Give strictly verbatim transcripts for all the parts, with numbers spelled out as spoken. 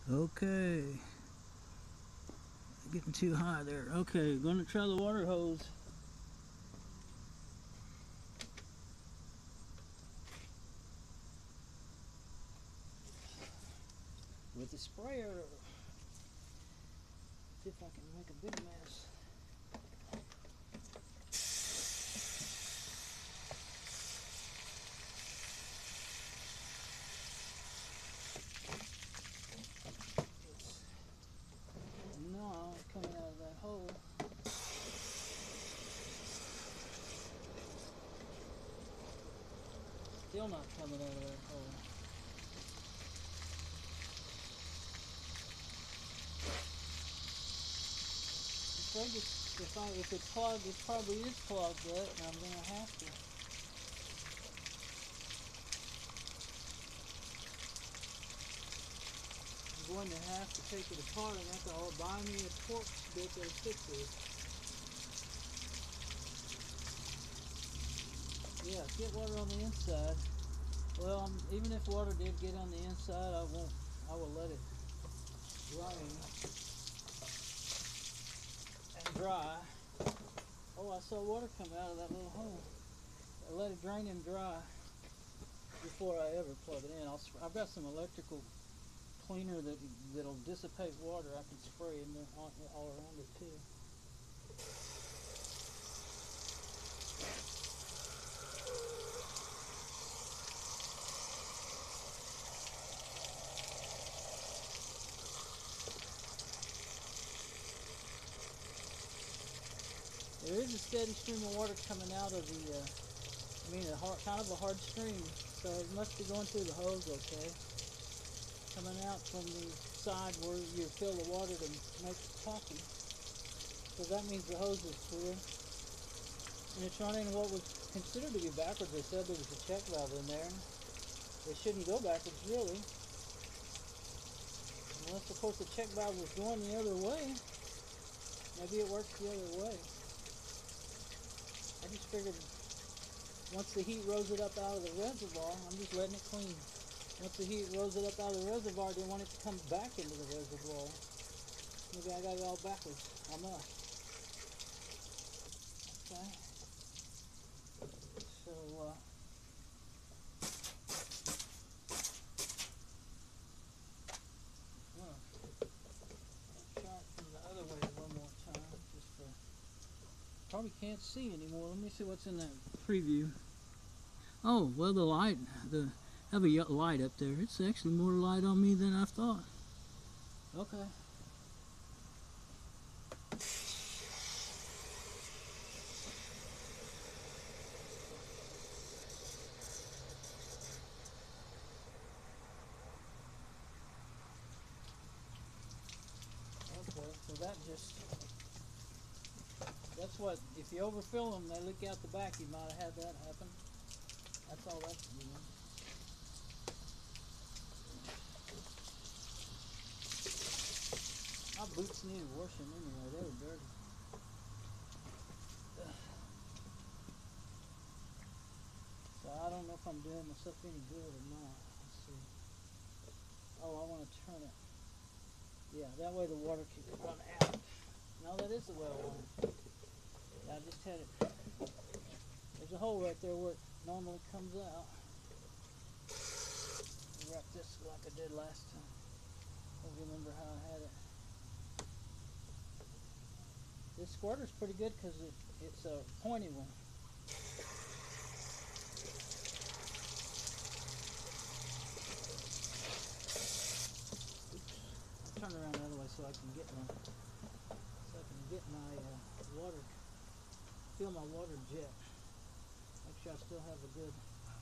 Okay, getting too high there. Okay, gonna try the water hose. With the sprayer. See if I can make a big mess. It's not coming out of that hole. Still not coming out of that hole. If, I, if it's clogged, it probably is clogged up, and I'm going to have to. I'm going to have to take it apart and have to buy me a torque bit to fix it. Yeah, get water on the inside. Well, um, even if water did get on the inside, I won't. I will let it drain and dry. Oh, I saw water come out of that little hole. I let it drain and dry before I ever plug it in. I'll, I've got some electrical cleaner that that'll dissipate water. I can spray in there all, all around it too. There is a steady stream of water coming out of the, uh, I mean, a hard, kind of a hard stream, so it must be going through the hose okay. Coming out from the side where you fill the water to make coffee. So that means the hose is clear. And it's running what was considered to be backwards. They said there was a check valve in there. It shouldn't go backwards, really. Unless, of course, the check valve was going the other way. Maybe it works the other way. I just figured once the heat rose it up out of the reservoir, I'm just letting it clean. Once the heat rose it up out of the reservoir, I didn't want it to come back into the reservoir. Maybe I got it all backwards. I must. Okay. So, uh, well, try it from the other way one more time. Just for, probably can't see anymore. Let me see what's in that preview. Oh, well, the light, the have a light up there. It's actually more light on me than I thought. Okay. Okay, so that just, that's what, if you overfill them, they leak out the back. You might have had that happen. That's all that's doing. My boots needed washing anyway. They were dirty. So I don't know if I'm doing myself any good or not. Let's see. Oh, I want to turn it. Yeah, that way the water can run out. No, that is the way I want it. Yeah, I just had it. There's a hole right there where it normally comes out. Wrap this like I did last time. I don't remember how I had it. This squirter's pretty good because it, it's a pointy one. Oops. I'll turn around the other way so I can get my so I can get my uh, water, fill my water jet. Make sure I still have a good.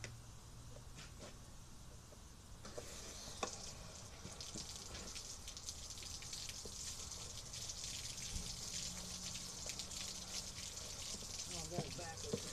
Oh, I got it backwards.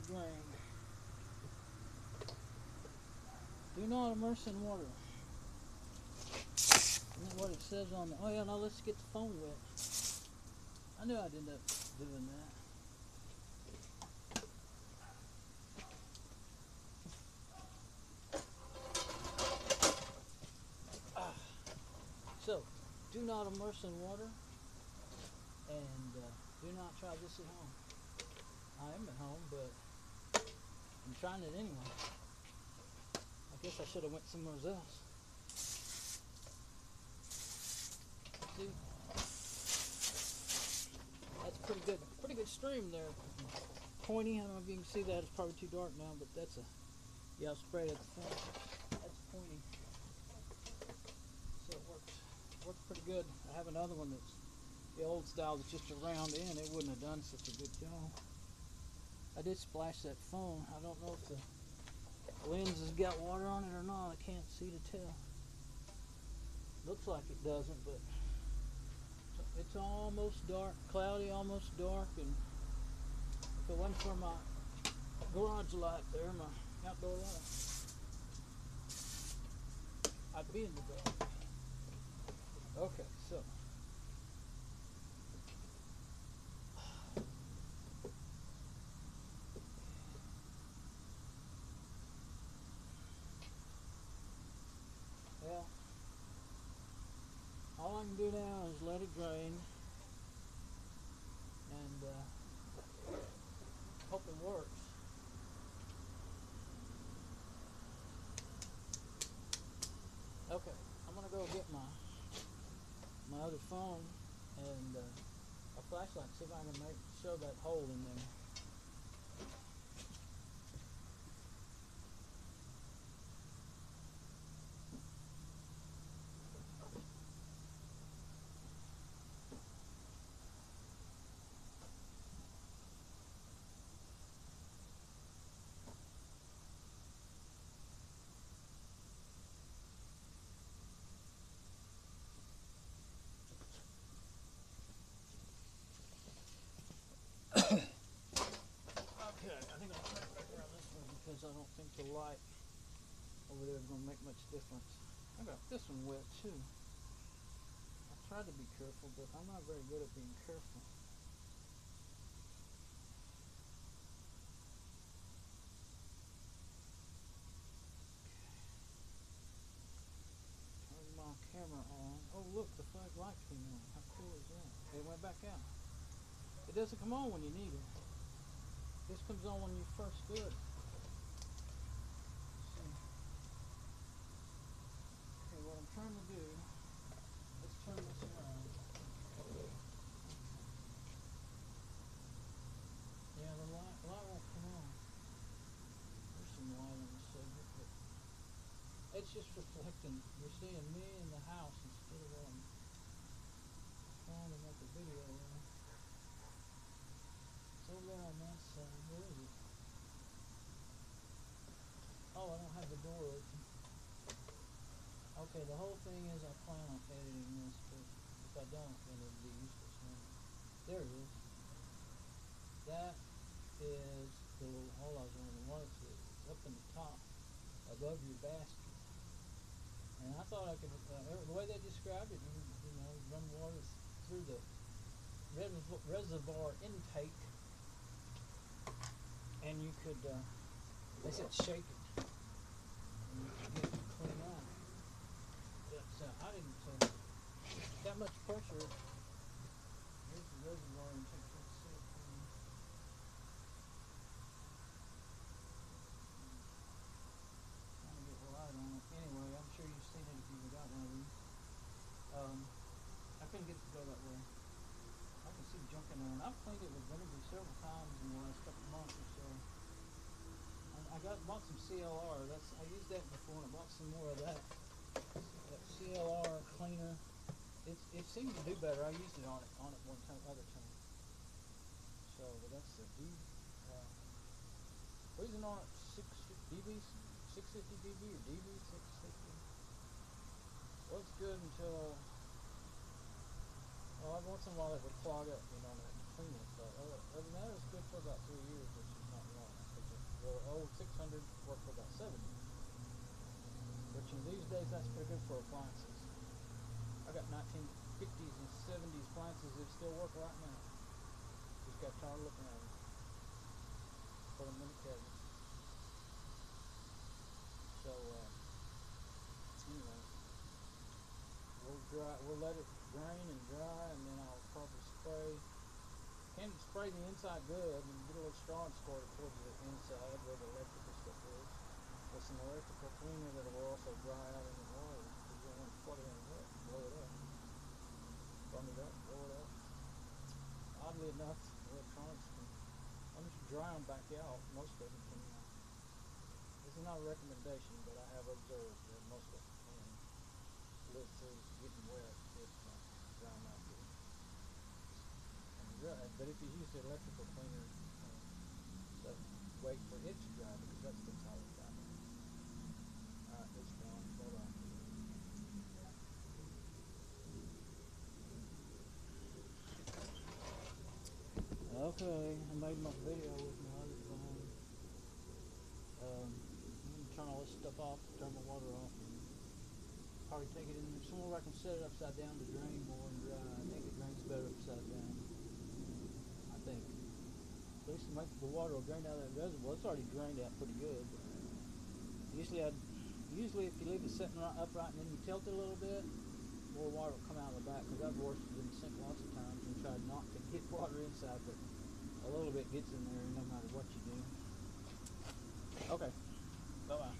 drain. Do not immerse in water. Isn't that what it says on the... Oh yeah, now let's get the phone wet. I knew I'd end up doing that. Ah. So, do not immerse in water, and uh, do not try this at home. I am at home, but I'm trying it anyway. I guess I should have went somewhere else. See? That's pretty good. Pretty good stream there. Pointy. I don't know if you can see that. It's probably too dark now, but that's a... Yeah, I'll spray it at the front. That's pointy. So it works. Works pretty good. I have another one that's the old style that's just a round end. It wouldn't have done such a good job. I did splash that phone. I don't know if the lens has got water on it or not. I can't see to tell. Looks like it doesn't, but it's almost dark, cloudy, almost dark, and if it wasn't for my garage light there, my outdoor light, I'd be in the dark. Okay, so well, all I can do now is let it drain and uh, hope it works. Okay, I'm gonna go get my my other phone and uh, a flashlight, see if I can make show that hole in there. Okay, I think I'll turn it back around this one because I don't think the light over there is going to make much difference. I got this one wet too. I tried to be careful, but I'm not very good at being careful. Turn my camera on. Oh look, the flag light came on. How cool is that? It went back out. It doesn't come on when you need it. This comes on when you first do it. Okay, what I'm trying to do, let's turn this around. Yeah, the light, light won't come on. There's some light on the subject, but it's just reflecting. You're seeing me in the house instead of what I'm trying to make a video of. It's over there on that side. Where is it? Oh, I don't have the door open. Okay, the whole thing is I plan on editing this, but if I don't, then it'll be useless. There it is. That is the little hole I was wondering what it's up in the top, above your basket. And I thought I could, uh, the way they described it, you, you know, run water through the reservoir intake, and you could, uh, they said shake it, and you could get it clean out. But uh, I didn't, uh, that much pressure. Here's the reservoir intake. Let's see it. Trying to get light on it. Anyway, I'm sure you've seen it if you've got one of these. Um, I couldn't get it to go that way. I can see junk in there, and I've cleaned it with vinegar several times in the last couple of months or so. I, I got bought some C L R. That's I used that before, and I bought some more of that. That C L R cleaner. It it seemed to do better. I used it on it on it one time, other time. So, but that's the D. Uh, what is it on it? Six D B, six fifty D B or D B six fifty. Well, it's good until. Well, every once in a while it would clog up, you know, and clean it. But other, other than that, it's good for about three years, which is not wrong. I think The old six hundred worked for about seven years. Which in these days, that's pretty good for appliances. I got nineteen fifties and seventies appliances that still work right now. Just got tired looking at them. Put them in the cabinet. So, uh, anyway, we'll dry. We'll let it drain and dry, and then I'll probably spray. Can spray the inside good, and get a little straw and squirt it towards the inside where the electrical stuff is. With some electrical cleaner that will also dry out in the water. Because you don't want to flood it in wet, blow it up. Bung it up, blow it up. Oddly enough, electronics can, once you dry them back out, most of them can. Uh, this is not a recommendation, but I have observed that most of them can live through getting wet if uh, dry them out good. And dry, but if you use the electrical cleaner, uh, so wait for it to dry because that sticks all the time. Alright, it's gone. Bye-bye. Okay, I made my video with my other phone. Um, I'm going to turn all this stuff off, turn my water off, and probably take it in there somewhere where I can set it upside down to drain more and dry. I think it drains better upside down. I think. At least make the water will drain out of that reservoir. It's already drained out pretty good. But usually, I'd, usually if you leave it sitting right upright and then you tilt it a little bit, more water will come out of the back, because I've washed it in the sink lots of times and tried not to get water inside, but a little bit gets in there no matter what you do. Okay, bye-bye.